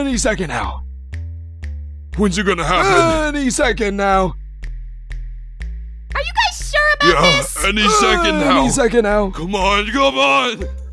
Any second now. When's it gonna happen? Any second now. Are you guys sure about this? Any second now. Any second now. Come on, come on.